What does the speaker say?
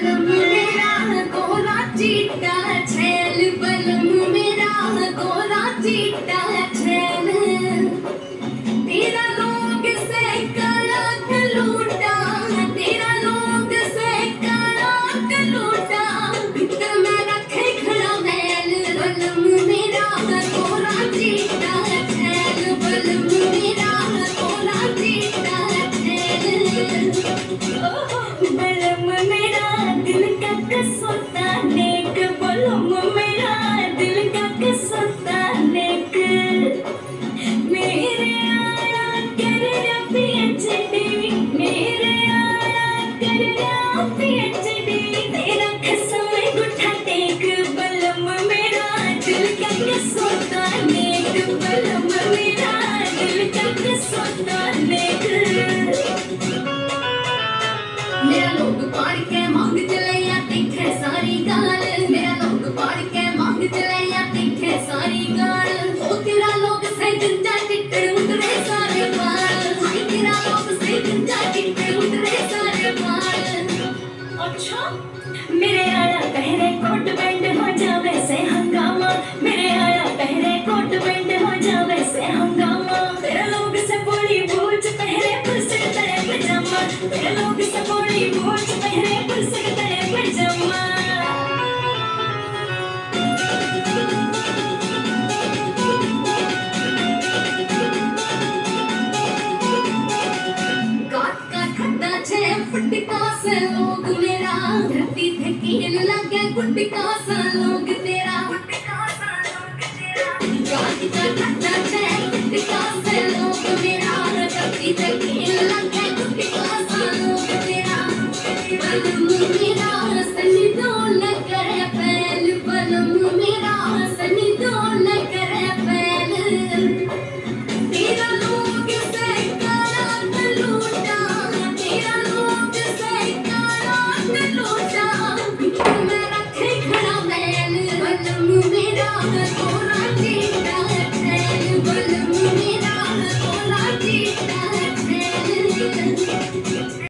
बलम मेरा गोरा चीटा छैल, बलम मेरा गोरा चीटा छैल। तेरा लोग से काला कलूटा, तेरा लोग से काला कलूटा, भीतर में रखे खड़ा मैल। बलम मेरा गोरा चीटा छैल, बलम मेरा गोरा चीटा छैल। बलम मेरा दिल का कसोता नेक, बलम मेरा दिल का कसोता नेक। मेरे आया कर पीएचडी, मेरे आया कर पीएचडी, तेरा खसम गुठा टेक। बलम मेरा दिल का कसोता नेक, बलम मेरा दिल का कसोता नेक। मेरा लोग पाड़ के मांग चले या तीखे सारी गाल, मेरा लोग पाड़ के मांग चले या तीखे सारी गाल। ओ तेरा लोग से गंजा टिट्टर उतरे सारे बाल, हाय तेरा लोग से गंजा टिट्टर उतरे सारे बाल। अच्छा मेरे आया पहरे कोट बैंड हो जावे से हंगामा, मेरे आया पहरे कोट बैंड हो जावे से हंगामा। तेरा लोग से बड़ी बूझ पहरे पुलसिक तरे पजामा, तेरा लोग से बड़ी बूझ पहरे पुलसिक तरे पजामा। गात का खड्डा छे फुटका से लोग मेरा, धरती थे कील लगे गुटका सा लोग तेरा, गुटका सा लोग तेरा। गात का खड्डा छे फुटका से लोग मेरा, धरती थे कील लगे